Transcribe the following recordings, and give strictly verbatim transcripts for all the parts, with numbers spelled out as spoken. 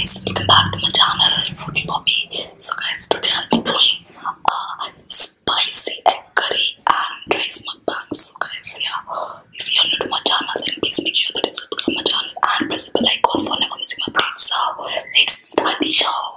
guys, welcome back to my channel Foodie Poppy. So guys, today I'll be doing uh, spicy egg curry and rice mukbang. So guys, yeah, if you're new to my channel, then please make sure that you subscribe to my channel and press the bell icon for never missing my updates. So let's start the show.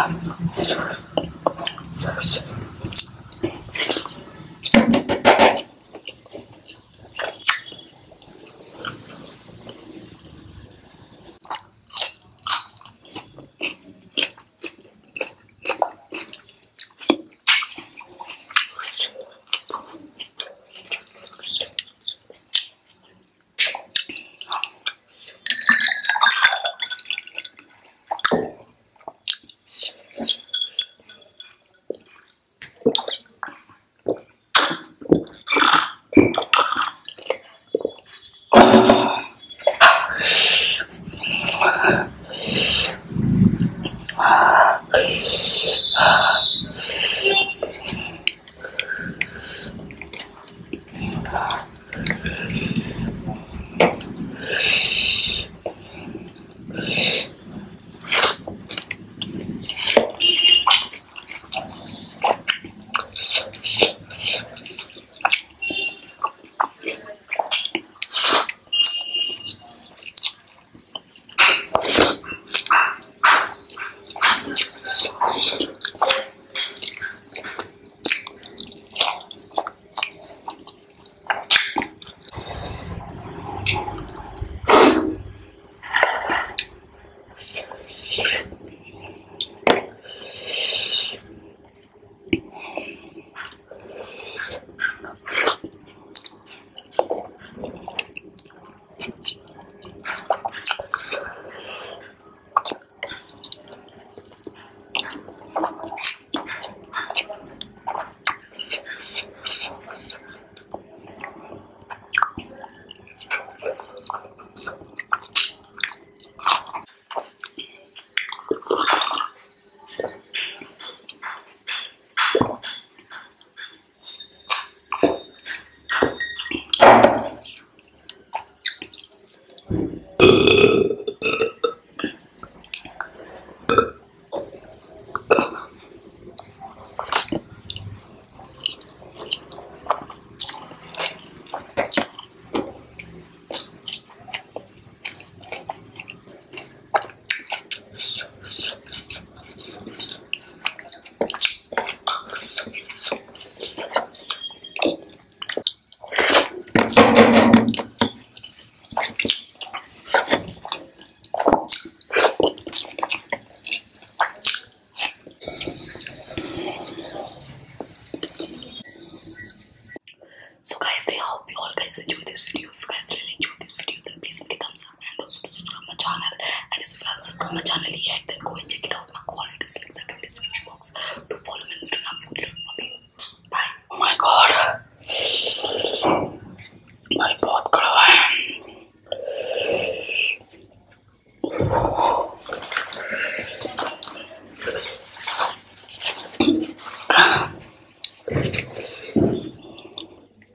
So guys, I hope you all guys enjoy this video. If you guys really enjoy this video, then please make a thumbs up and also subscribe my channel. And if you haven't subscribed my channel yet, then go and check it out. My all videos links are in the description box. To follow me on Instagram, Food Bye. Oh my god.